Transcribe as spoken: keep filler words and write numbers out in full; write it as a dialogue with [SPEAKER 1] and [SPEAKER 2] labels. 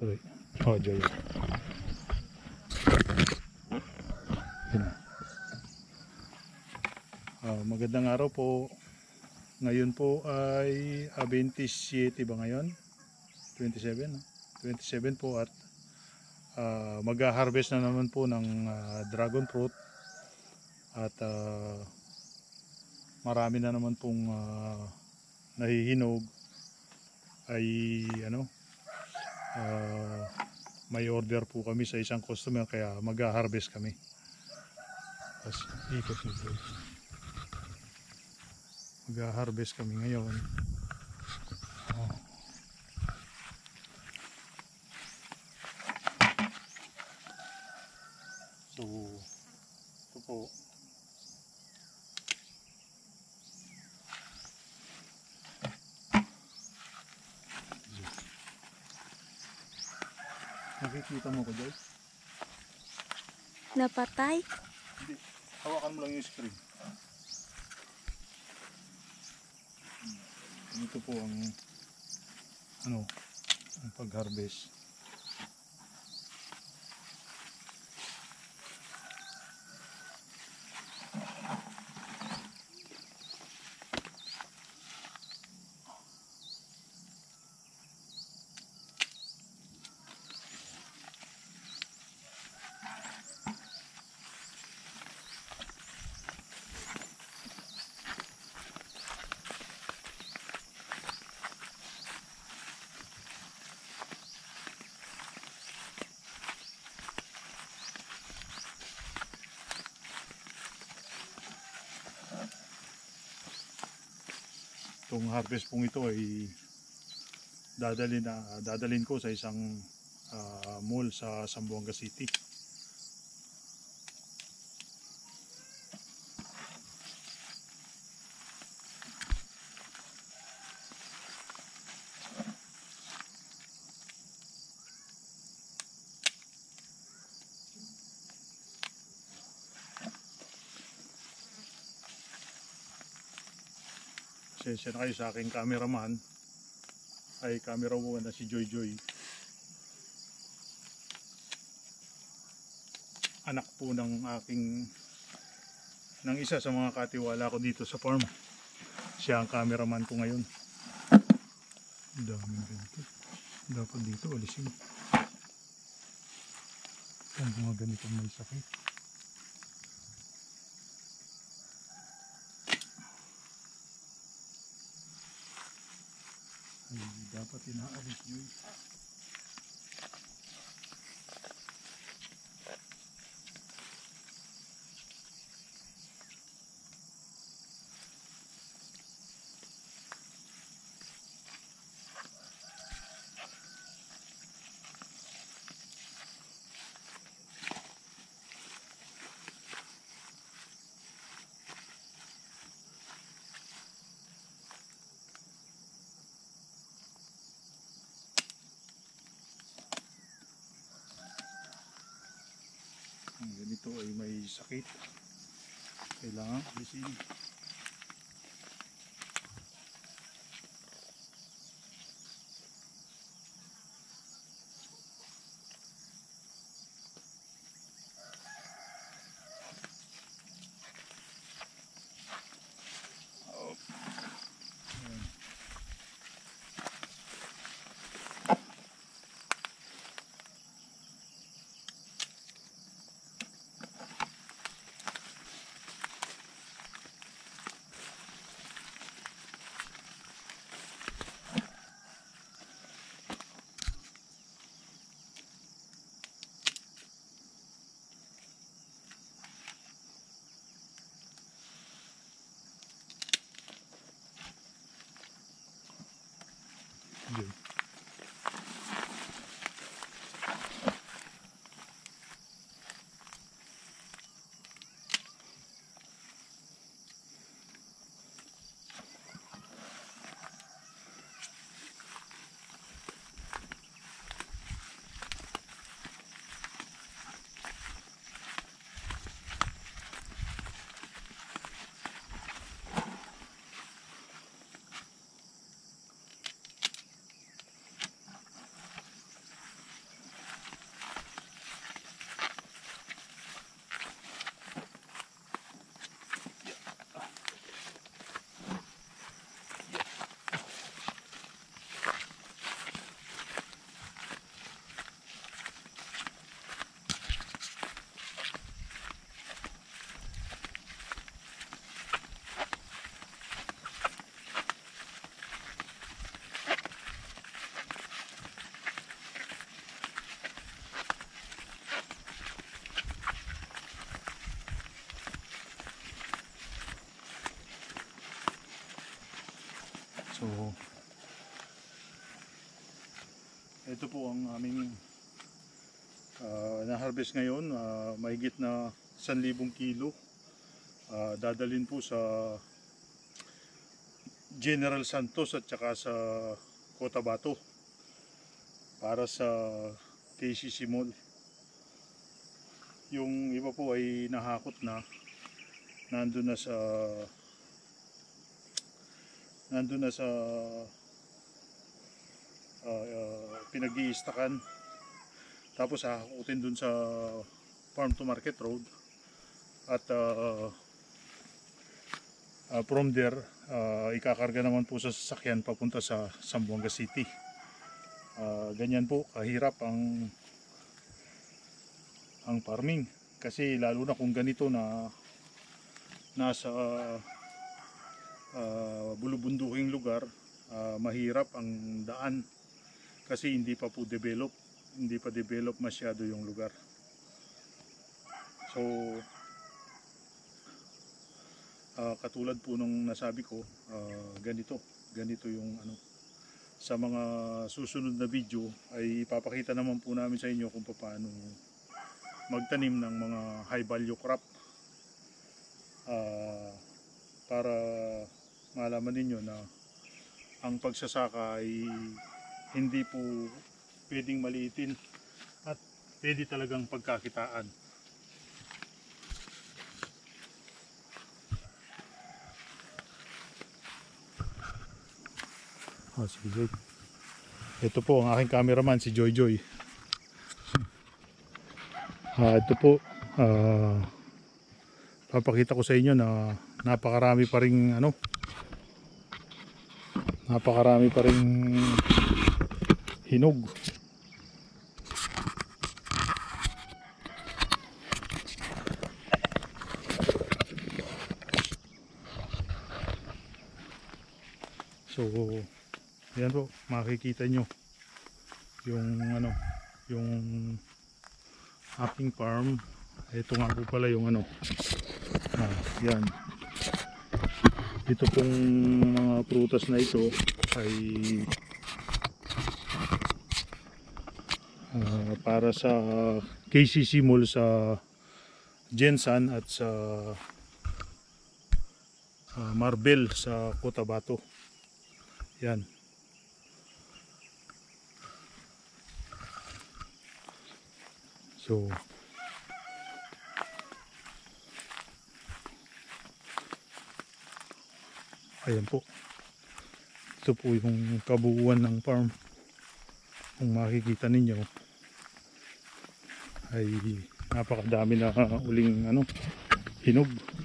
[SPEAKER 1] Aray. Oh, joy. Uh, magandang araw po. Ngayon po ay uh, twenty-seven ba ngayon? twenty-seven, no? twenty-seven po at uh, mag-harvest na naman po ng uh, dragon fruit at uh, marami na naman pong uh, nahihinog ay ano uh, may order po kami sa isang customer kaya mag-harvest kami. Tapos ikot nito. Mag-harvest kami ngayon. Oh. So, ito po. Nakikita mo ko, Joy?
[SPEAKER 2] Napatay?
[SPEAKER 1] Hindi. Hawakan mo lang yung screen. Ito po ang ano, ang pag-harvest. Itong harvest pong ito ay dadalhin na dadalhin ko sa isang uh, mall sa Zamboanga City. Pasensya na kayo sa aking cameraman, ay camera woman na si Joy Joy. Anak po ng aking ng isa sa mga katiwala ko dito sa farm. Siya ang cameraman ko ngayon. Daming ganito. Dapat dito alisin. Ang mga ganito may sakit. Ay, dapat inaalis yun. Ganito ay may sakit, kailangan alisin. So ito po ang aming uh, na-harvest ngayon, uh, mahigit na isang libong kilo. Uh, dadalhin po sa General Santos at saka sa Cotabato para sa K C C Mall. Yung iba po ay nahakot na, nandun na sa nandun na sa uh, uh, pinag-iistakan, tapos hahakutin dun sa Farm to Market Road at uh, uh, from there uh, ikakarga naman po sa sasakyan papunta sa Zamboanga City. Uh, ganyan po kahirap ang ang farming, kasi lalo na kung ganito na nasa uh, bulubunduking lugar, uh, mahirap ang daan kasi hindi pa po develop, hindi pa develop masyado yung lugar. So uh, katulad po nung nasabi ko, uh, ganito ganito yung ano. Sa mga susunod na video ay ipapakita naman po namin sa inyo kung paano magtanim ng mga high value crop, uh, para malaman ninyo na ang pagsasaka ay hindi po pwedeng maliitin at pwede talagang pagkakitaan. Oh, si Joy. Ito po ang aking cameraman, si Joy Joy. Uh, ito po, uh, papakita ko sa inyo na napakarami pa ring ano, napakarami pa ring hinog. So yan po, makikita nyo yung ano, yung aking farm. Ito nga po pala yung ano, ah, yan, ito pong mga prutas na ito ay uh, para sa K C C Mall sa Jensan at sa uh, Marbel sa Cotabato. Yan. So ayan po, ito po yung kabuuan ng farm. Kung makikita ninyo ay napakadami na uling ano, hinog.